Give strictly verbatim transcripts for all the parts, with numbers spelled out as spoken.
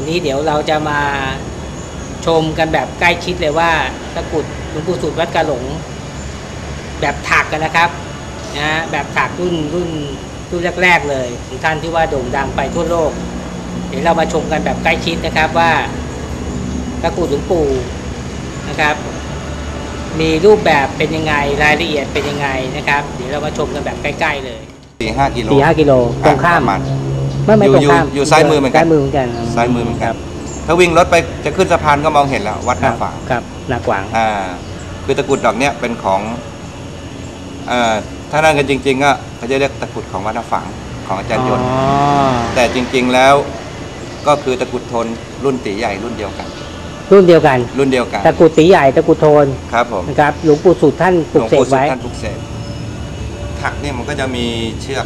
นี้เดี๋ยวเราจะมาชมกันแบบใกล้ชิดเลยว่าตะกรุดหลวงปู่สุดวัดกาหลงแบบถักกันนะครับนะแบบถักรุ่นรุ่นรุ่นแรกๆเลยของท่านที่ว่าโด่งดังไปทั่วโลกเดี๋ยวเรามาชมกันแบบใกล้ชิดนะครับว่าตะกรุดหลวงปู่นะครับมีรูปแบบเป็นยังไงรายละเอียดเป็นยังไงนะครับเดี๋ยวเรามาชมกันแบบใกล้ๆเลยสี่ห้ากิโลสี่ห้ากิโลตรงข้ามไม่ไม่ตรงข้ามอยู่ซ้ายมือเหมือนกันซ้ายมือเหมือนกันซ้ายมือเหมือนกันถ้าวิ่งรถไปจะขึ้นสะพานก็มองเห็นแล้ววัดนาฝางครับนากวางอ่าคือตะกรุดดอกเนี้ยเป็นของอ่าถ้านั่นกันจริงๆก็เขาจะเรียกตะกรุดของวัดนาฝางของอาจารย์ยนต์แต่จริงๆแล้วก็คือตะกรุดทนรุ่นตีใหญ่รุ่นเดียวกันรุ่นเดียวกันรุ่นเดียวกันตะกรุดตีใหญ่ตะกรุดโทนครับผมนะครับหลวงปู่สุดท่านปลุกเสกไว้ท่านปลุกเสกถักเนี่ยมันก็จะมีเชือก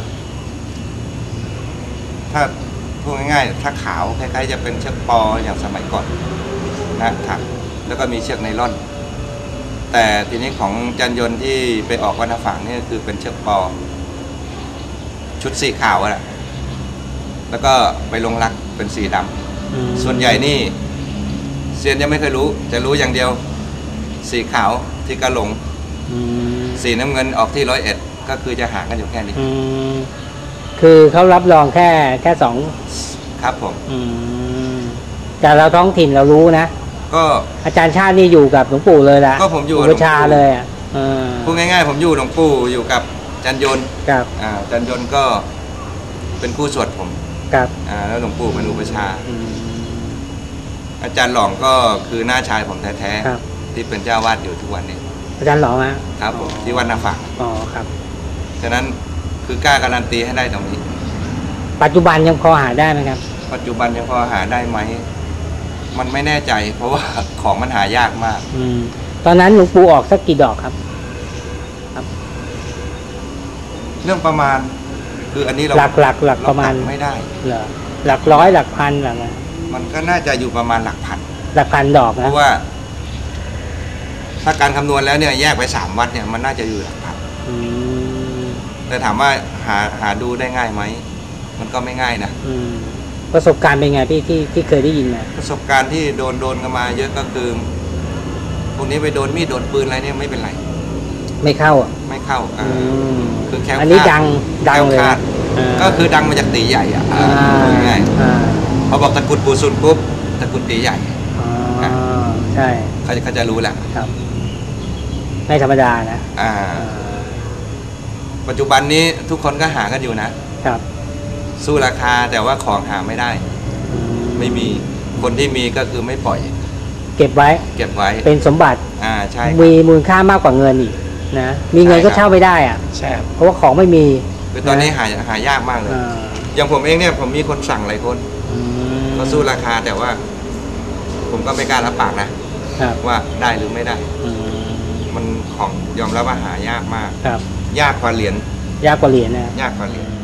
ถ้าพูดง่ายๆถ้าขาวคล้ายๆจะเป็นเชือกปออย่างสมัยก่อนนะถักแล้วก็มีเชือกไนล่อนแต่ทีนี้ของจันยนต์ที่ไปออกวัดนาฝางนี่คือเป็นเชือกปอชุดสีขาวอะแล้วก็ไปลงรักเป็นสีดำส่วนใหญ่นี่เซียนยังไม่เคยรู้จะรู้อย่างเดียวสีขาวที่กะหลงสีน้ำเงินออกที่ร้อยเอ็ดก็คือจะห่างกันอยู่แค่นี้คือเขารับรองแค่แค่สองครับผมแต่เราท้องถิ่นเรารู้นะก็อาจารย์ชาตินี่อยู่กับหลวงปู่เลยละก็ผมอยู่วิชาเลยอ่ะพูดง่ายๆผมอยู่หลวงปู่อยู่กับจันยนต์ครับอ่าจันยนต์ก็เป็นผู้สวดผมครับอ่าแล้วหลวงปู่เป็นอุปชาอาจารย์หลองก็คือหน้าชายผมแท้ๆที่เป็นเจ้าวาดอยู่ทุกวันนี้อาจารย์หลองอ่ะครับผมที่วัดนาฝางอ๋อครับฉะนั้นคือกล้าการันตีให้ได้ตรงนี้ปัจจุบันยังพอหาได้ไหมครับปัจจุบันยังพอหาได้ไหมมันไม่แน่ใจเพราะว่าของมันหายากมากอืมตอนนั้นหลวงปู่ออกสักกี่ดอกครับครับเรื่องประมาณคืออันนี้เราหลักหลักหลักประมาณไม่ได้เหรอหลักร้อยหลักพันหลักมันก็น่าจะอยู่ประมาณหลักพันหลักพันดอกนะเพราะว่าถ้าการคำนวณแล้วเนี่ยแยกไปสามวัดเนี่ยมันน่าจะอยู่หลักพันแต่ถามว่าหาหาดูได้ง่ายไหมมันก็ไม่ง่ายนะประสบการณ์เป็นไงพี่ที่ที่เคยได้ยินมาประสบการณ์ที่โดนโดนกันมาเยอะก็คือพวกนี้ไปโดนมีดโดนปืนอะไรเนี่ยไม่เป็นไรไม่เข้าอ่ะไม่เข้าอ่าคือแค่อันนี้ดังดังเลยก็คือดังมาจากตีใหญ่อ่ะง่ายพอบอกตะกุดปูซุนปุ๊บตะกุดตีใหญ่ใช่เขาจะเขาจะรู้แหละครับไม่ธรรมดานะอ่าปัจจุบันนี้ทุกคนก็หากันอยู่นะครับสู้ราคาแต่ว่าของหาไม่ได้ไม่มีคนที่มีก็คือไม่ปล่อยเก็บไว้เก็บไว้เป็นสมบัติอ่าใช่มีมูลค่ามากกว่าเงินอีกนะมีเงินก็เช่าไม่ได้อ่ะใช่เพราะว่าของไม่มีคือตอนนี้หาหายากมากเลยอย่างผมเองเนี่ยผมมีคนสั่งหลายคนก็สู้ราคาแต่ว่าผมก็ไม่กล้ารับปากนะว่าได้หรือไม่ได้มันของยอมรับว่าหายากมากยากกว่าเหรียญยากกว่าเหรียญนะยากกว่าเหรียญ